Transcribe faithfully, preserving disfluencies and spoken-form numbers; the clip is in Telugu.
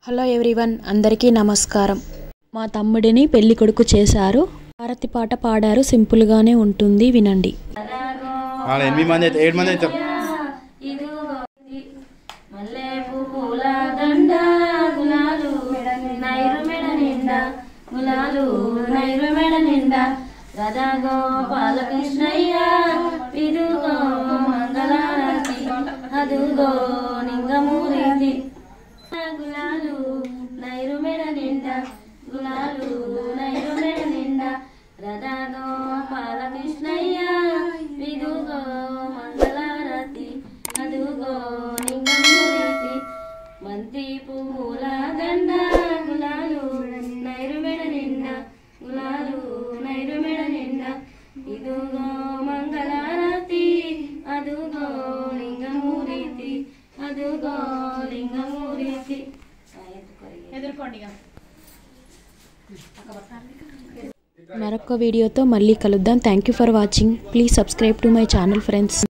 హలో ఎవ్రీవన్, అందరికీ నమస్కారం. మా తమ్ముడిని పెళ్లి కొడుకు చేశారు. హారతి పాట పాడారు. సింపుల్ గానే ఉంటుంది, వినండి. గులాలు నైరు మెడ నిండా గులాలు నైరు మెడ నిండా రథగో బాలకృష్ణయ్య విదుగో మంగళారతి అదుగో లింగమూర్తి బంతి పువ్వుల దండ గులాలు నైరు మెడ నిండా గులాలు నైరు మెడ నిండా ఇదుగో మంగళారతి అదుగో లింగమూర్తి అదుగో లింగమూర్తి. మరొక వీడియోతో మళ్ళీ కలుద్దాం. Thank you for watching. Please subscribe to my channel friends.